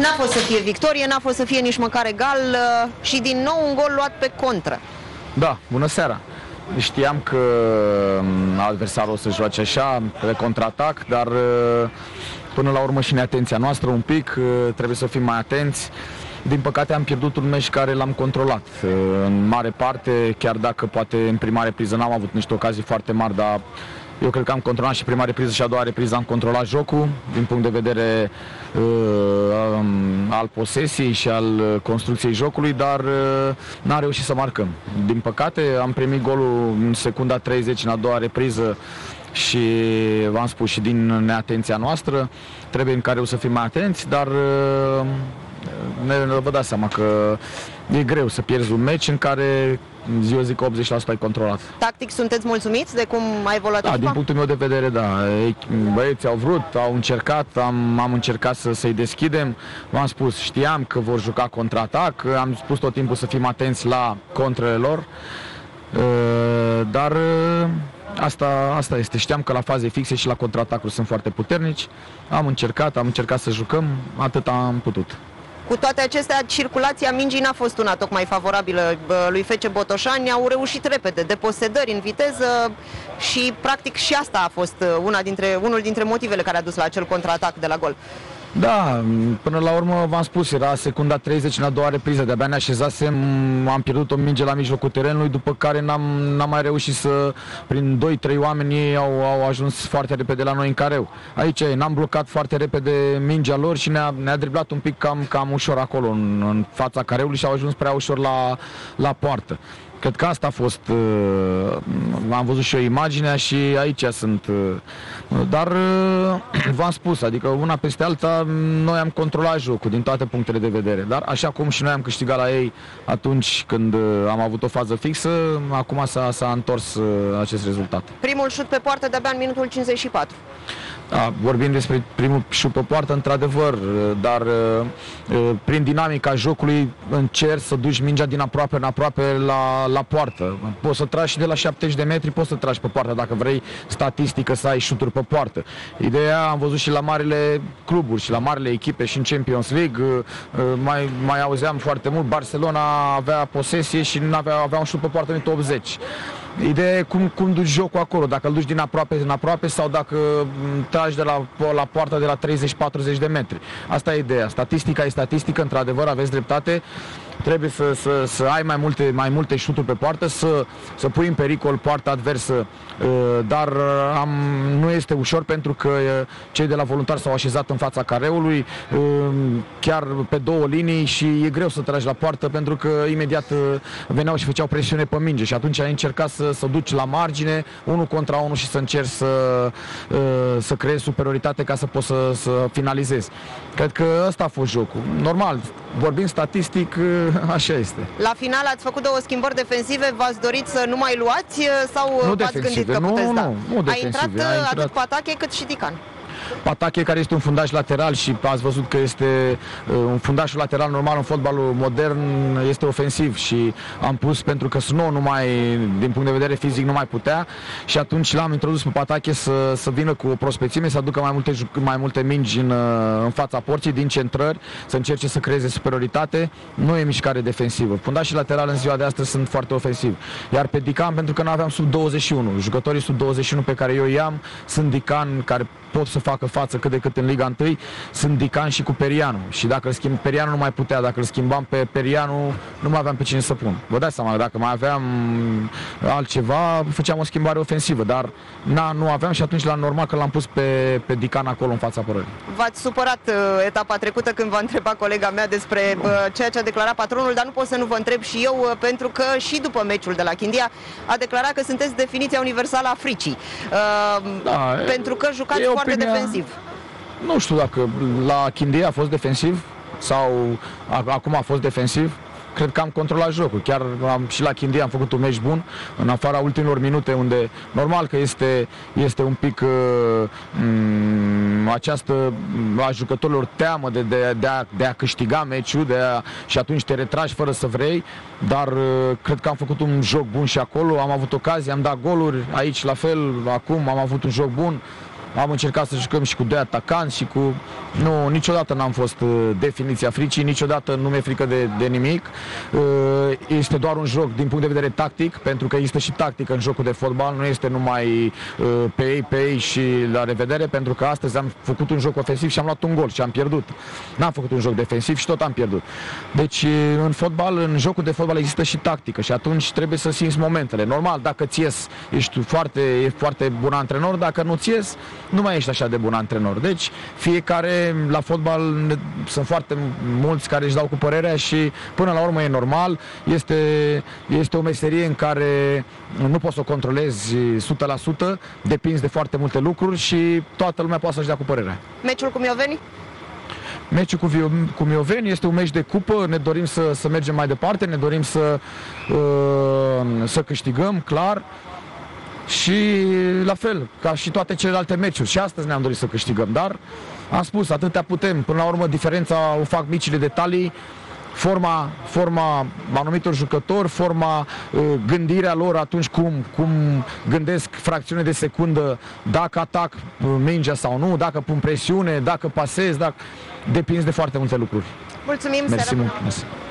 N-a fost să fie victorie, n-a fost să fie nici măcar egal și din nou un gol luat pe contră. Da, bună seara! Știam că adversarul o să joace așa, pe contraatac, dar până la urmă și neatenția noastră un pic, trebuie să fim mai atenți. Din păcate am pierdut un meci care l-am controlat în mare parte, chiar dacă poate în prima repriză n-am avut niște ocazii foarte mari, dar eu cred că am controlat și prima repriză și a doua repriză am controlat jocul din punct de vedere al posesiei și al construcției jocului, dar n-am reușit să marcăm. Din păcate am primit golul în secunda 30 în a doua repriză și v-am spus și din neatenția noastră, trebuie în care să fim mai atenți, dar vă dați seama că e greu să pierzi un meci în care eu zic că 80% ai controlat. Tactic sunteți mulțumiți de cum a evoluat echipa? Din punctul meu de vedere, da. Băieții au vrut, au încercat, am încercat să-i deschidem. V-am spus, știam că vor juca contraatac, am spus tot timpul să fim atenți la contrele lor, dar asta este. Știam că la faze fixe și la contraatacuri sunt foarte puternici. Am încercat să jucăm, atât am putut. Cu toate acestea, circulația mingii n-a fost una tocmai favorabilă lui FC Botoșani. Au reușit repede, deposedări în viteză și practic și asta a fost unul dintre motivele care a dus la acel contraatac de la gol. Da, până la urmă v-am spus, era secunda 30 în a doua repriză, de-abia ne așezasem, am pierdut o minge la mijlocul terenului, după care n-am mai reușit să, prin 2-3 oameni, ei au ajuns foarte repede la noi în careu. Aici n-am blocat foarte repede mingea lor și ne-a driblat un pic cam ușor acolo, în fața careului și au ajuns prea ușor la poartă. Cred că asta a fost, am văzut și eu imaginea și aici sunt, dar v-am spus, adică una peste alta, noi am controlat jocul din toate punctele de vedere, dar așa cum și noi am câștigat la ei atunci când am avut o fază fixă, acum s-a întors acest rezultat. Primul șut pe poartă de-abia în minutul 54. Da, vorbim despre primul șut pe poartă, într-adevăr, dar prin dinamica jocului încerci să duci mingea din aproape în aproape la poartă. Poți să tragi și de la 70 de metri, poți să tragi pe poartă dacă vrei statistică să ai șuturi pe poartă. Ideea am văzut și la marile cluburi și la marile echipe și în Champions League, mai auzeam foarte mult, Barcelona avea posesie și avea un șut pe poartă în 80. Ideea e cum duci jocul acolo, dacă îl duci din aproape în aproape sau dacă tragi de la poartă de la 30-40 de metri. Asta e ideea. Statistica e statistică, într-adevăr, aveți dreptate. Trebuie să ai mai multe șuturi pe poartă, să pui în pericol poarta adversă, dar nu este ușor pentru că cei de la voluntari s-au așezat în fața careului, chiar pe două linii și e greu să tragi la poartă pentru că imediat veneau și făceau presiune pe minge și atunci ai încercat să duci la margine, 1 contra 1 și să încerci să creezi superioritate ca să poți să finalizezi. Cred că ăsta a fost jocul. Normal, vorbind statistic, așa este. La final ați făcut 2 schimbări defensive, v-ați dorit să nu mai luați sau v-ați gândit că puteți da? A intrat atât Patache cât și Dican. Patache, care este un fundaș lateral și ați văzut că este un fundașul lateral normal în fotbalul modern, este ofensiv și am pus pentru că Snow din punct de vedere fizic nu mai putea și atunci l-am introdus pe Patache să vină cu o prospețime, să aducă mai multe mingi în fața porții, din centrări, să încerce să creeze superioritate. Nu e mișcare defensivă. Fundașii laterali în ziua de astăzi sunt foarte ofensivi. Iar pe Dican, pentru că nu aveam sub 21, jucătorii sub 21 pe care eu i-am sunt Dican, care pot să facă față cât de cât în Liga 1, sunt Dican și cu Perianu. Și dacă îl schimb, Perianu nu mai putea. Dacă îl schimbam pe Perianu, nu mai aveam pe cine să pun. Vă dați seama, dacă mai aveam altceva, făceam o schimbare ofensivă, dar nu aveam și atunci la normal că l-am pus pe Dican acolo în fața apărării. V-ați supărat etapa trecută când v-a întrebat colega mea despre ceea ce a declarat patronul, dar nu pot să nu vă întreb și eu, pentru că și după meciul de la Chindia a declarat că sunteți definiția universală a fricii. Pentru că jucați foarte defensiv. Nu știu dacă la Chindia a fost defensiv sau acum a fost defensiv. Cred că am controlat jocul. Chiar și la Chindia am făcut un meci bun, în afara ultimilor minute, unde normal că este un pic această a jucătorilor teamă de a câștiga meciul, și atunci te retragi fără să vrei, dar cred că am făcut un joc bun și acolo, am avut ocazii, am dat goluri, aici la fel, acum am avut un joc bun. am încercat să jucăm și cu doi atacanți și cu... Nu, niciodată n-am fost definiția fricii, niciodată nu mi-e frică de nimic. Este doar un joc din punct de vedere tactic, pentru că există și tactică în jocul de fotbal, nu este numai pe ei și la revedere, pentru că astăzi am făcut un joc ofensiv și am luat un gol și am pierdut. N-am făcut un joc defensiv și tot am pierdut. Deci în fotbal, în jocul de fotbal există și tactică și atunci trebuie să simți momentele. Normal, dacă ți ies, ești foarte bun antrenor, dacă nu ți ies, nu mai ești așa de bun antrenor. Deci fiecare la fotbal sunt foarte mulți care își dau cu părerea și până la urmă e normal. Este o meserie în care nu poți să o controlezi 100%, depinzi de foarte multe lucruri și toată lumea poate să-și dea cu părerea. Meciul cu Mioveni? Meciul cu Mioveni este un meci de cupă, ne dorim să mergem mai departe, ne dorim să câștigăm, clar. Și la fel, ca și toate celelalte meciuri. Și astăzi ne-am dorit să câștigăm, dar am spus, atâtea putem. Până la urmă, diferența o fac micile detalii, forma anumitor jucători, gândirea lor atunci cum gândesc fracțiune de secundă, dacă atac mingea sau nu, dacă pun presiune, dacă pasez, depinzi de foarte multe lucruri. Mulțumim, Mersi mult.